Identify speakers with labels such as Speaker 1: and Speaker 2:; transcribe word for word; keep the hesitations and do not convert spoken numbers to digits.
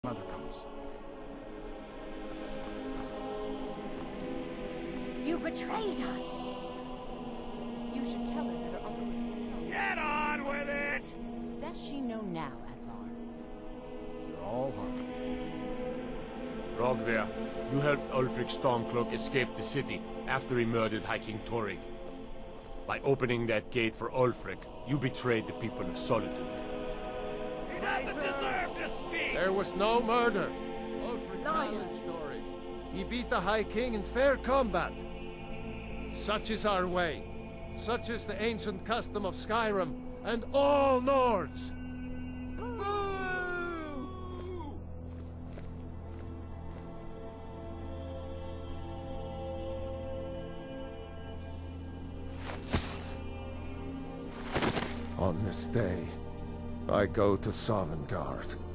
Speaker 1: Mother comes.
Speaker 2: You betrayed us! You should tell her that her uncle is...
Speaker 3: Get on with it!
Speaker 2: Best she know now, Advar.
Speaker 1: You're all harmed.
Speaker 4: Roggvir, you helped Ulfric Stormcloak escape the city after he murdered High King Torrig. By opening that gate for Ulfric, you betrayed the people of Solitude.
Speaker 3: He doesn't deserve to speak!
Speaker 5: There was no murder. Ulfric challenged Torrig. He beat the High King in fair combat. Such is our way. Such is the ancient custom of Skyrim and all Nords. On this day, I go to Sovngarde.